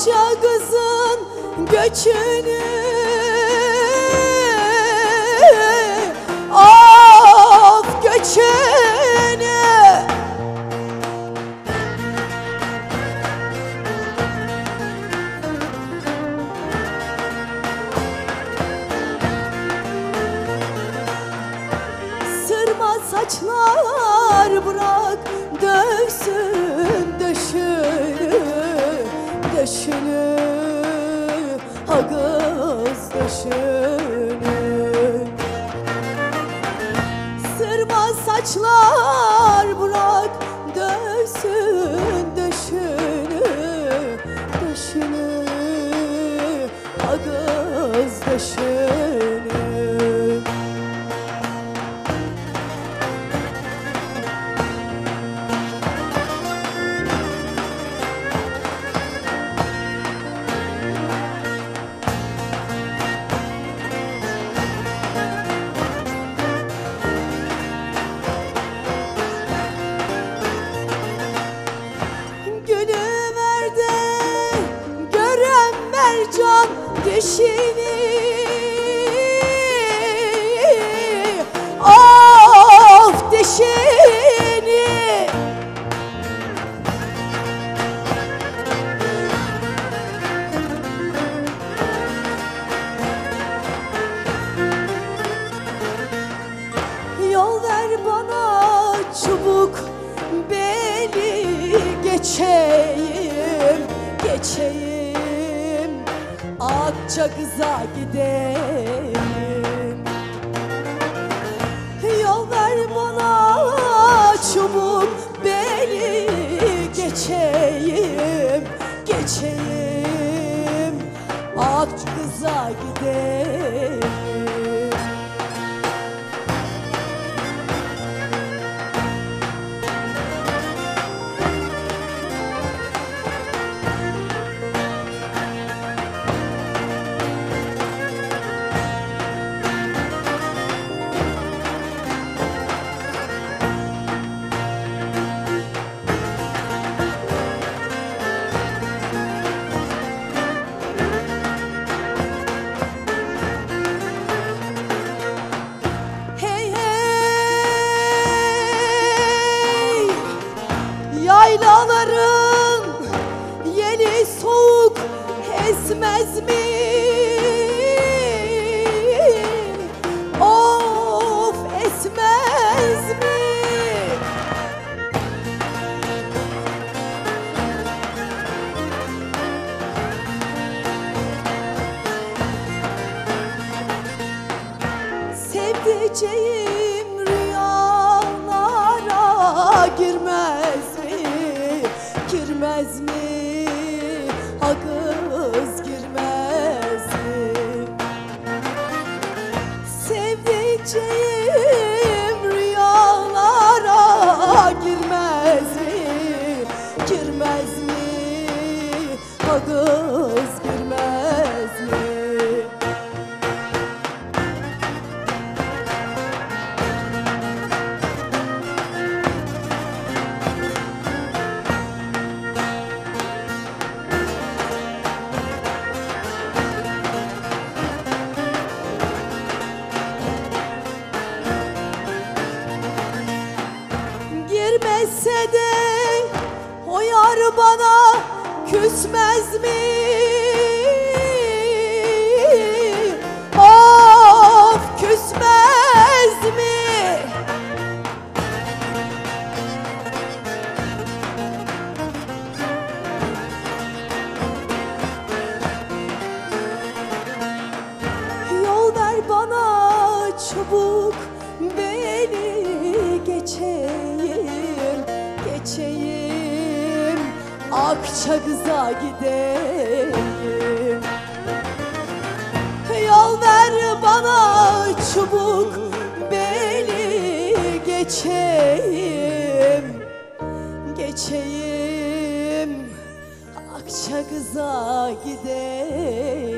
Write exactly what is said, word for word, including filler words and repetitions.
Akça kızın göçünü, of göçünü. Sırma saçlar bırak dövsün döşünü, döşünü, ha kız döşünü. Sırma saçlar bırak dövsün döşünü, döşünü, ha kız döşünü. Mercan dişini, of dişini. Yol ver bana çubuk beli, geçeyim, geçeyim, Akça kıza gideyim. Yol ver bana çubuk beli, geçeyim, geçeyim, Akça kıza gideyim. Yaylaların yeli soğuk esmez mi? Of esmez mi? Sevdiceğim rüyalara girmez mi? Girmez mi? Ha kız girmez mi? Sevdiceğim rüyalara girmez mi? Girmez mi? Ha kız girmez mi? Girmezse de o yar bana küsmez mi? Of küsmez mi? Yol ver bana çubuk beni, geçeyim, geçeyim, Akça kıza gideyim. Yol ver bana çubuk beli, geçeyim, geçeyim, Akça kıza gideyim.